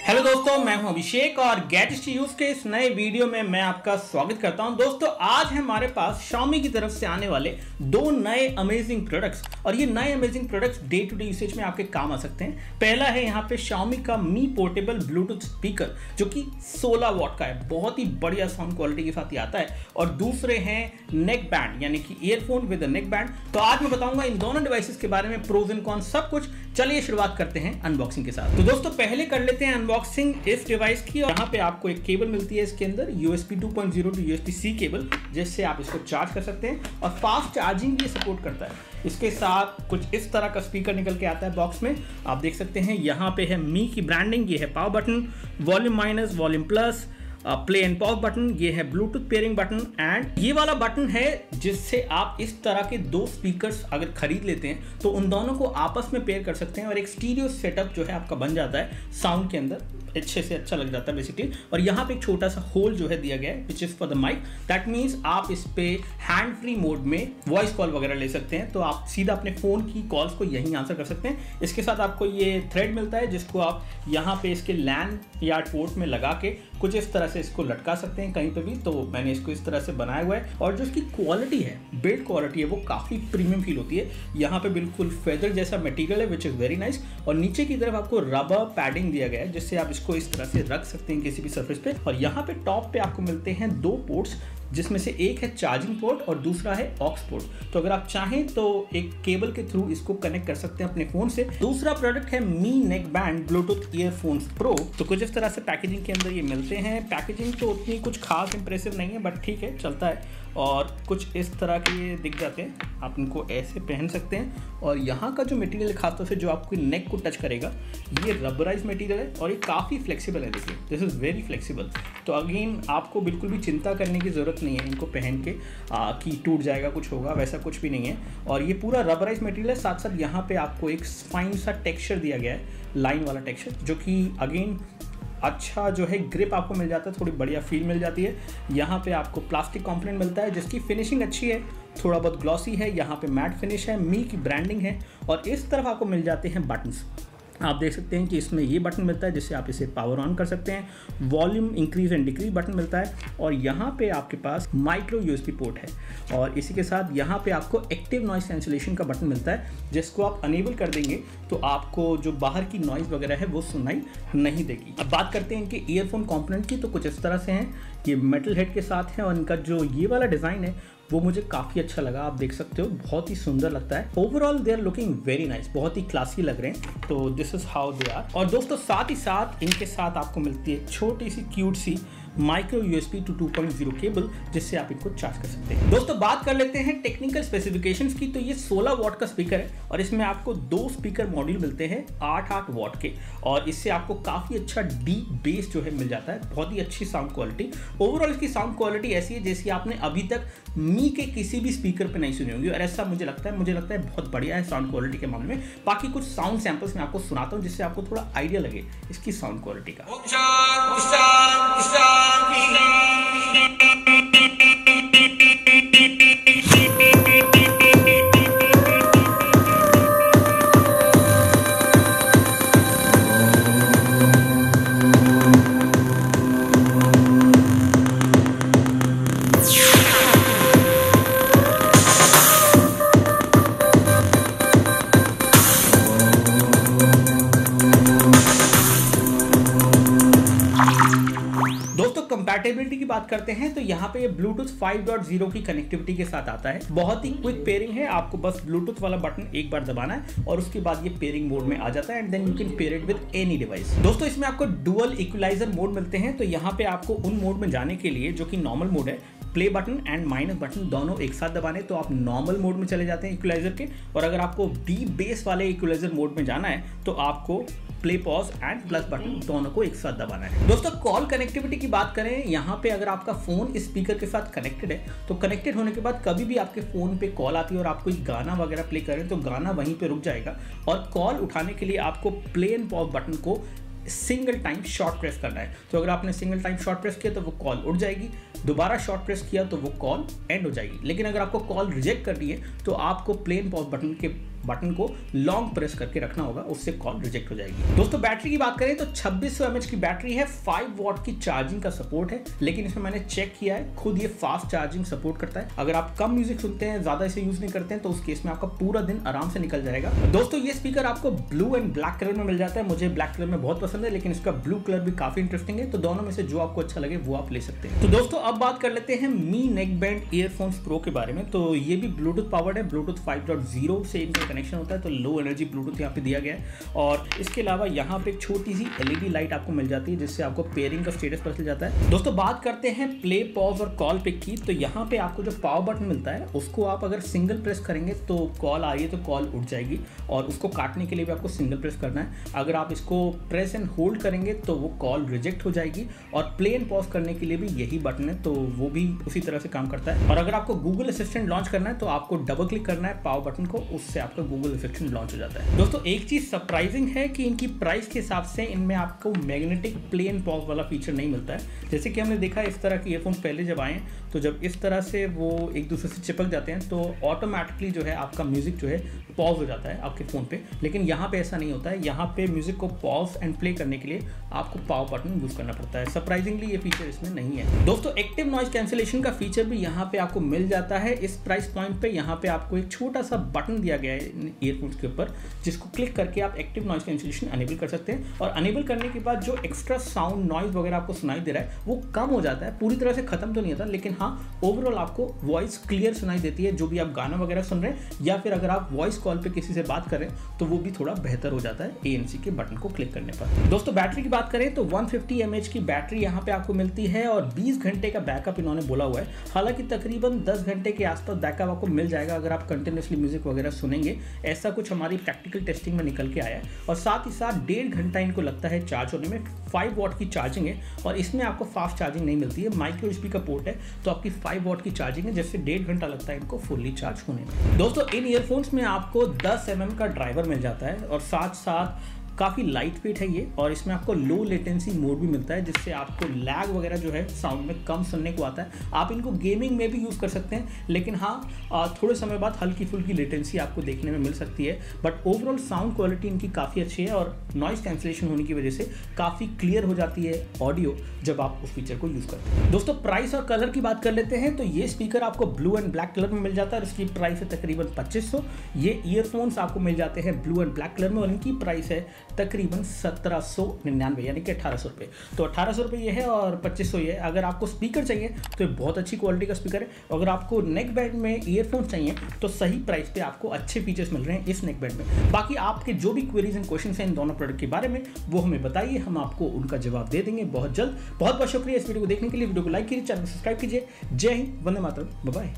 Hello दोस्तों, मैं हूं अभिषेक और गैजेट्स टू यूज के इस नए वीडियो में मैं आपका स्वागत करता हूं। दोस्तों, आज हमारे पास Xiaomi की तरफ से आने वाले दो नए अमेजिंग प्रोडक्ट्स और ये नए amazing products day to day usage में आपके काम आ सकते हैं। पहला है यहाँ पे Xiaomi का मी पोर्टेबल ब्लूटूथ स्पीकर जो कि 16 वॉट का है, बहुत ही बढ़िया साउंड क्वालिटी के साथ ही आता है। और दूसरे हैं नेक बैंड यानी कि ईयरफोन विद नेक बैंड। तो आज मैं बताऊंगा इन दोनों डिवाइसेस के बारे में, प्रोज एंड कॉन्स सब कुछ। चलिए शुरुआत करते हैं अनबॉक्सिंग के साथ। तो दोस्तों, पहले कर लेते हैं अनबॉक्सिंग इस डिवाइस की। और यहाँ पे आपको एक केबल मिलती है इसके अंदर, USB 2.0 टू USB-C केबल, जिससे आप इसको चार्ज कर सकते हैं और फास्ट चार्जिंग भी सपोर्ट करता है। इसके साथ कुछ इस तरह का स्पीकर निकल के आता है बॉक्स में, आप देख सकते हैं। यहाँ पे है मी की ब्रांडिंग, ये है power button, volume minus, volume plus, play and pause button, ये है ब्लूटूथ पेयरिंग बटन, एंड ये वाला बटन है जिससे आप इस तरह के दो स्पीकर्स अगर खरीद लेते हैं तो उन दोनों को आपस में पेयर कर सकते हैं और एक स्टीरियो सेटअप जो है आपका बन जाता है साउंड के अंदर, अच्छे से अच्छा लग जाता है बेसिकली। और यहाँ पे एक छोटा सा होल जो है दिया गया है which is for the mic. That means आप इस पे हैंड फ्री मोड में वॉइस कॉल वगैरह ले सकते हैं, तो आप सीधा अपने फोन की कॉल्स को यहीं आंसर कर सकते हैं। इसके साथ आपको ये थ्रेड मिलता है जिसको आप यहाँ पे इसके लैन या पोर्ट में लगा के कुछ इस तरह से इसको लटका सकते हैं कहीं पे भी। तो मैंने इसको इस तरह से बनाया हुआ है और जो इसकी क्वालिटी है, बिल्ड क्वालिटी है, वो काफ़ी प्रीमियम फील होती है। यहाँ पे बिल्कुल फेदर जैसा मटेरियल है विच इज़ वेरी नाइस। और नीचे की तरफ आपको रबर पैडिंग दिया गया है जिससे आप इसको इस तरह से रख सकते हैं किसी भी सरफेस पे। और यहाँ पे टॉप पे आपको मिलते हैं दो पोर्ट्स, जिसमें से एक है चार्जिंग पोर्ट और दूसरा है ऑक्स पोर्ट। तो अगर आप चाहें तो एक केबल के थ्रू इसको कनेक्ट कर सकते हैं अपने फोन से। दूसरा प्रोडक्ट है Mi neck band Bluetooth earphones pro. तो कुछ इस तरह से पैकेजिंग के अंदर ये मिलते हैं। पैकेजिंग तो उतनी कुछ खास इंप्रेसिव नहीं है, बट ठीक है, चलता है। और कुछ इस तरह के ये दिख जाते हैं, आप इनको ऐसे पहन सकते हैं। और यहाँ का जो मटेरियल खासतौर से जो आपकी नेक को टच करेगा, ये रबराइज मटेरियल है और ये काफ़ी फ्लेक्सिबल है। देखिए, दिस इज़ वेरी फ्लेक्सिबल। तो अगेन आपको बिल्कुल भी चिंता करने की ज़रूरत नहीं है इनको पहन के कि टूट जाएगा, कुछ होगा, वैसा कुछ भी नहीं है। और ये पूरा रबराइज मटेरियल है। साथ साथ यहाँ पे आपको एक फाइन सा टेक्सचर दिया गया है, लाइन वाला टेक्सचर, जो कि अगेन अच्छा जो है ग्रिप आपको मिल जाता है, थोड़ी बढ़िया फील मिल जाती है। यहाँ पे आपको प्लास्टिक कंपोनेंट मिलता है जिसकी फिनिशिंग अच्छी है, थोड़ा बहुत ग्लॉसी है। यहाँ पे मैट फिनिश है, मी की ब्रांडिंग है। और इस तरफ आपको मिल जाते हैं बटन्स। आप देख सकते हैं कि इसमें ये बटन मिलता है जिससे आप इसे पावर ऑन कर सकते हैं। Volume increase and decrease button मिलता है। और यहाँ पे आपके पास माइक्रो USB पोर्ट है। और इसी के साथ यहाँ पे आपको एक्टिव नॉइस कैंसिलेशन का बटन मिलता है, जिसको आप अनेबल कर देंगे तो आपको जो बाहर की नॉइज़ वगैरह है वो सुनाई नहीं देगी। अब बात करते हैं इनके ईयरफोन कंपोनेंट की। तो कुछ इस तरह से हैं, ये मेटल हेड के साथ है और इनका जो ये वाला डिज़ाइन है वो मुझे काफ़ी अच्छा लगा। आप देख सकते हो, बहुत ही सुंदर लगता है। Overall they are looking very nice, बहुत ही क्लासी लग रहे हैं। तो this is how they are. और दोस्तों, साथ ही साथ इनके साथ आपको मिलती है छोटी सी क्यूट सी माइक्रो USB 2.0 केबल, जिससे आप इनको चार्ज कर सकते हैं। दोस्तों, बात कर लेते हैं टेक्निकल स्पेसिफिकेशंस की। तो ये 16 वॉट का स्पीकर है और इसमें आपको दो स्पीकर मॉड्यूल मिलते हैं 8-8 वॉट के। और इससे आपको काफ़ी अच्छा डीप बेस जो है मिल जाता है, बहुत ही अच्छी साउंड क्वालिटी। ओवरऑल इसकी साउंड क्वालिटी ऐसी है जैसी आपने अभी तक मी के किसी भी स्पीकर पे नहीं सुनी होगी, और ऐसा मुझे लगता है बहुत बढ़िया है साउंड क्वालिटी के मामले में। बाकी कुछ साउंड सैंपल्स मैं आपको सुनाता हूँ जिससे आपको थोड़ा आइडिया लगे इसकी साउंड क्वालिटी का। कंपैटिबिलिटी की बात करते हैं तो यहाँ पे ये ब्लूटूथ 5.0 की कनेक्टिविटी के साथ आता है। बहुत ही क्विक पेयरिंग है, आपको बस ब्लूटूथ वाला बटन एक बार दबाना है और उसके बाद ये पेयरिंग मोड में आ जाता है and then you can pair it with any device. दोस्तों, इसमें आपको डुअल इक्वलाइजर मोड मिलते हैं। तो यहाँ पे आपको उन मोड में जाने के लिए, जो कि नॉर्मल मोड है, play button and minus button दोनों एक साथ दबाने, तो आप नॉर्मल मोड में चले जाते हैं इक्वलाइजर के। और अगर आपको डीप बेस वाले इक्वलाइजर मोड में जाना है तो आपको play pause and plus button दोनों को एक साथ दबाना है। दोस्तों, कॉल कनेक्टिविटी की बात करें, यहाँ पे अगर आपका फोन इस स्पीकर के साथ कनेक्टेड है तो कनेक्टेड होने के बाद कभी भी आपके फोन पे कॉल आती है और आप कोई गाना वगैरह प्ले करें तो गाना वहीं पे रुक जाएगा। और कॉल उठाने के लिए आपको प्ले एंड पॉज बटन को सिंगल टाइम शॉर्ट प्रेस करना है। तो अगर आपने सिंगल टाइम शॉर्ट प्रेस किया तो वो कॉल उठ जाएगी, दोबारा शॉर्ट प्रेस किया तो वो कॉल एंड हो जाएगी। लेकिन अगर आपको कॉल रिजेक्ट करनी है तो आपको प्ले एंड पॉज बटन के बटन को लॉन्ग प्रेस करके रखना होगा, उससे कॉल रिजेक्ट हो जाएगी। दोस्तों बैटरी की बात करें तो 2600 mAh की बैटरी है, 5 वॉट की चार्जिंग का सपोर्ट है, लेकिन इसमें मैंने चेक किया है खुद ये फास्ट चार्जिंग सपोर्ट करता है। अगर आप कम म्यूजिक सुनते हैं, ज्यादा इसे यूज नहीं करते हैं, तो उस केस में आपका पूरा दिन आराम से निकल जाएगा। दोस्तों ये स्पीकर आपको ब्लू एंड ब्लैक कलर में मिल जाता है, मुझे ब्लैक कलर में बहुत पसंद है, लेकिन इसका ब्लू कलर भी काफी इंटरेस्टिंग है, तो दोनों में से जो आपको अच्छा लगे वो आप ले सकते हैं। तो दोस्तों अब बात कर लेते हैं मी नेकबैंड ईयरफोन्स प्रो के बारे में। तो ये भी ब्लूटूथ पावर्ड है, ब्लूटूथ 5.0 से इनका कनेक्शन होता है, तो लो एनर्जी ब्लूटूथ यहाँ पे दिया गया है। और इसके अलावा यहाँ पे एक छोटी सी LED लाइट आपको मिल जाती है, जिससे आपको पेयरिंग का स्टेटस पता चल जाता है। दोस्तों बात करते हैं प्ले, पॉज और कॉल पिक की। तो यहाँ पे आपको जो पावर बटन मिलता है उसको आप अगर सिंगल प्रेस करेंगे तो कॉल आ रही है तो कॉल उठ जाएगी, और उसको काटने के लिए भी आपको सिंगल प्रेस करना है। अगर आप इसको प्रेस एंड होल्ड करेंगे तो वो कॉल रिजेक्ट हो जाएगी, और प्ले एंड पॉज करने के लिए भी यही बटन है, तो वो भी उसी तरह से काम करता है। और अगर आपको गूगल असिस्टेंट लॉन्च करना है तो आपको डबल क्लिक करना है पावर बटन को, उससे आपका गूगल असिस्टेंट लॉन्च हो जाता है। दोस्तों एक चीज सरप्राइजिंग है कि इनकी प्राइस के हिसाब से इनमें आपको मैग्नेटिक प्ले एंड पॉज वाला फीचर नहीं मिलता है। जैसे कि हमने देखा इस तरह के ईयरफोन पहले जब आए तो जब इस तरह से वो एक दूसरे से चिपक जाते हैं तो ऑटोमेटिकली जो है आपका म्यूजिक जो है पॉज हो जाता है आपके फ़ोन पे, लेकिन यहाँ पे ऐसा नहीं होता है। यहाँ पे म्यूजिक को पॉज एंड प्ले करने के लिए आपको पावर बटन यूज़ करना पड़ता है। सरप्राइजिंगली ये फीचर इसमें नहीं है। दोस्तों एक्टिव नॉइज कैंसिलेशन का फीचर भी यहाँ पे आपको मिल जाता है। इस प्राइस पॉइंट पे यहाँ पे आपको एक छोटा सा बटन दिया गया है ईयरफोन्स के ऊपर, जिसको क्लिक करके आप एक्टिव नॉइज कैंसिलेशन अनेबल कर सकते हैं, और अनेबल करने के बाद जो एक्स्ट्रा साउंड नॉइज वगैरह आपको सुनाई दे रहा है वो कम हो जाता है। पूरी तरह से खत्म तो नहीं होता, लेकिन हाँ ओवरऑल आपको वॉइस क्लियर सुनाई देती है, जो भी आप गाना वगैरह सुन रहे हैं, या फिर अगर आप वॉइस कॉल पे किसी से बात करें तो वो भी थोड़ा बेहतर हो जाता है ANC के बटन को क्लिक करने पर। दोस्तों बैटरी की बात करें तो 150 mAh की बैटरी यहाँ पे आपको मिलती है, और 20 घंटे का बैकअप इन्होंने बोला हुआ है। हालांकि तकरीबन 10 घंटे के आसपास बैकअप आपको मिल जाएगा अगर आप कंटिन्यूसली म्यूजिक वगैरह सुनेंगे, ऐसा कुछ हमारी प्रैक्टिकल टेस्टिंग में निकल के आया है। और साथ ही साथ 1.5 घंटा इनको लगता है चार्ज होने में। 5 वॉट की चार्जिंग है, और इसमें आपको फास्ट चार्जिंग नहीं मिलती है, माइक्रो USB का पोर्ट है, तो आपकी 5 वॉट की चार्जिंग है, जिससे 1.5 घंटा लगता है इनको फुल्ली चार्ज होने में। दोस्तों इन ईयरफोन्स में आपको 10 mm का ड्राइवर मिल जाता है, और साथ साथ काफ़ी लाइट वेट है ये, और इसमें आपको लो लेटेंसी मोड भी मिलता है, जिससे आपको लैग वगैरह जो है साउंड में कम सुनने को आता है। आप इनको गेमिंग में भी यूज़ कर सकते हैं, लेकिन हाँ थोड़े समय बाद हल्की फुल्की लेटेंसी आपको देखने में मिल सकती है, बट ओवरऑल साउंड क्वालिटी इनकी काफ़ी अच्छी है, और नॉइज कैंसिलेशन होने की वजह से काफ़ी क्लियर हो जाती है ऑडियो जब आप उस फीचर को यूज़ करते हैं। दोस्तों प्राइस और कलर की बात कर लेते हैं। तो ये स्पीकर आपको ब्लू एंड ब्लैक कलर में मिल जाता है, और इसकी प्राइस है तकरीबन 2500। ये ईयरफोन्स आपको मिल जाते हैं ब्लू एंड ब्लैक कलर में, और इनकी प्राइस है तकरीबन 1799 यानी कि 1800 रुपये। तो 1800 रुपये ये है और 2500 ये है। अगर आपको स्पीकर चाहिए तो ये बहुत अच्छी क्वालिटी का स्पीकर है। अगर आपको नेक बैंड में ईयरफोन चाहिए तो सही प्राइस पे आपको अच्छे फीचर्स मिल रहे हैं इस नेक बैंड में। बाकी आपके जो भी क्वेरीज एंड क्वेश्चन हैं इन दोनों प्रोडक्ट के बारे में वो हमें बताइए, हम आपको उनका जवाब दे देंगे बहुत जल्द। बहुत बहुत शुक्रिया इस वीडियो को देखने के लिए। वीडियो को लाइक कीजिए, चैनल को सब्सक्राइब कीजिए। जय हिंद, वंदे मातरम, बाय बाय।